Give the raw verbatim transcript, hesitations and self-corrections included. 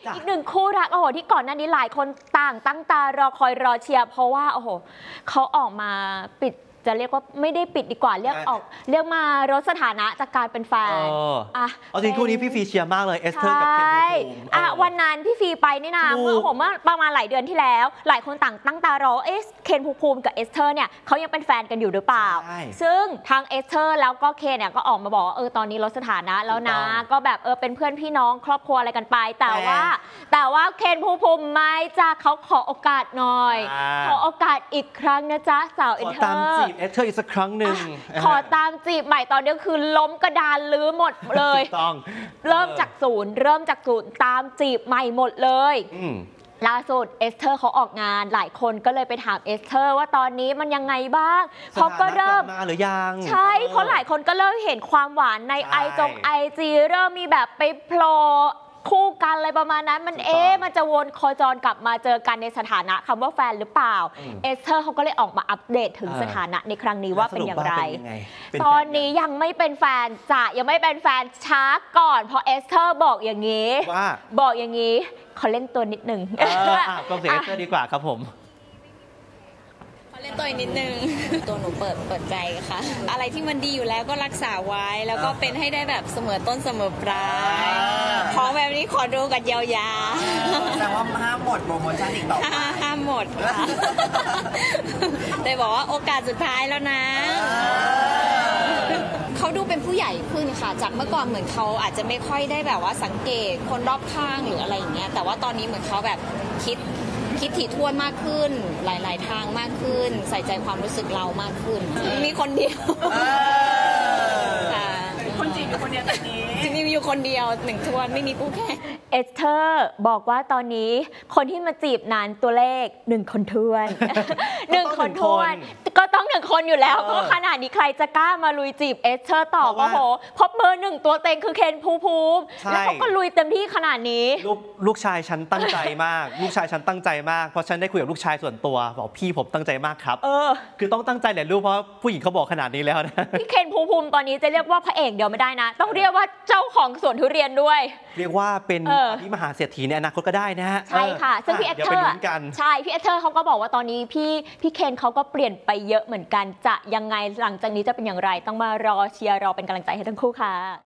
อีกหนึ่งคู่รักโอ้โหที่ก่อนหน้านี้หลายคนต่างตั้งตารอคอยรอเชียร์เพราะว่าโอ้โหเขาออกมาปิดจะเรียกว่าไม่ได้ปิดดีกว่าเรียกออกเรียกมาลดสถานะจากการเป็นแฟนอ่ะเอาจริงคู่นี้พี่ฟีเชียร์มากเลยเอสเธอร์กับเคนภูมิอ่ะวันนั้นพี่ฟีไปนี่นะเมื่อผมเมื่อประมาณหลายเดือนที่แล้วหลายคนต่างตั้งตารอเอสเคนภูมิกับเอสเธอร์เนี่ยเขายังเป็นแฟนกันอยู่หรือเปล่าซึ่งทางเอสเธอร์แล้วก็เคนเนี่ยก็ออกมาบอกว่าเออตอนนี้ลดสถานะแล้วนะก็แบบเออเป็นเพื่อนพี่น้องครอบครัวอะไรกันไปแต่ว่าแต่ว่าเคนภูมิไม่จะเขาขอโอกาสหน่อยขอโอกาสอีกครั้งนะจ๊ะสาวเอสเธอร์ขอตามจีบเอสเธอร์อีกสักครั้งหนึ่งขอตามจีบใหม่ตอนนี้คือล้มกระดานลื้อหมดเลยเริ่มจากศูนย์เริ่มจากศูนย์ตามจีบใหม่หมดเลยล่าสุดเอสเธอร์เขาออกงานหลายคนก็เลยไปถามเอสเธอร์ว่าตอนนี้มันยังไงบ้างเขาก็เริ่มมาหรือยังใช่เพราะหลายคนก็เริ่มเห็นความหวานในไอจงไอจีเริ่มมีแบบไปโผล่คู่กันอะไรประมาณนั้นมันเอ๊ะมันจะวนโคจรกลับมาเจอกันในสถานะคำว่าแฟนหรือเปล่าเอสเธอร์เขาก็เลยออกมาอัปเดตถึงสถานะในครั้งนี้ว่าเป็นอย่างไรตอนนี้ยังไม่เป็นแฟนจะยังไม่เป็นแฟนช้าก่อนเพราะเอสเธอร์บอกอย่างนี้บอกอย่างนี้เขาเล่นตัวนิดนึงก็เสียเอสเธอร์ดีกว่าครับผมเล่นตัวนิดนึงตัวหนูเปิดเปิดใจค่ะอะไรที่มันดีอยู่แล้วก็รักษาไว้แล้วก็เป็นให้ได้แบบเสมอต้นเสมอปลายของแบบนี้ขอดูกันยาวๆแต่ว่าห้ามหมดโปรโมชั่นอีกต่อไปห้ามหมดค่ะแต่บอกว่าโอกาสสุดท้ายแล้วนะเขาดูเป็นผู้ใหญ่ขึ้นค่ะจากเมื่อก่อนเหมือนเขาอาจจะไม่ค่อยได้แบบว่าสังเกตคนรอบข้างหรืออะไรอย่างเงี้ยแต่ว่าตอนนี้เหมือนเขาแบบคิดคิดถี่ถ้วนมากขึ้นหลายๆทางมากขึ้นใส่ใจความรู้สึกเรามากขึ้นมีคนเดียวคนจีบอยู่คนเดียวตอนนี้จริงๆมีอยู่คนเดียวหนึ่งทวนไม่มีคู่แข่งเอสเธอร์บอกว่าตอนนี้คนที่มาจีบนานตัวเลขหนึ่งคนทวนหนึ่งคนทวนก็ต้องหนึ่งคนอยู่แล้วเพราะขนาดนี้ใครจะกล้ามาลุยจีบเอสเธอร์ต่อก็โหเพราะเบอร์หนึ่งตัวเต็งคือเคนภูมิแล้วเขาก็ลุยเต็มที่ขนาดนี้ลูกลูกชายฉันตั้งใจมากลูกชายฉันตั้งใจมากเพราะฉันได้คุยกับลูกชายส่วนตัวบอกพี่ผมตั้งใจมากครับเออคือต้องตั้งใจแหละลูกเพราะผู้หญิงเขาบอกขนาดนี้แล้วนะพี่เคนภูมิตอนนี้จะเรียกว่าพระเอกเดียวไม่ได้นะต้องเรียกว่าเจ้าของสวนทุเรียนด้วยเรียกว่าเป็นที่มหาเศรษฐีในอนาคตก็ได้นะฮะใช่ค่ะซึ่งพี่เอสเธอร์ใช่พี่เอสเธอร์เขาก็บอกว่าตอนนี้พี่พี่เคนเขาก็เปลี่ยนไปเยอะเหมือนกันจะยังไงหลังจากนี้จะเป็นอย่างไรต้องมารอเชียร์รอเป็นกำลังใจให้ทั้งคู่ค่ะ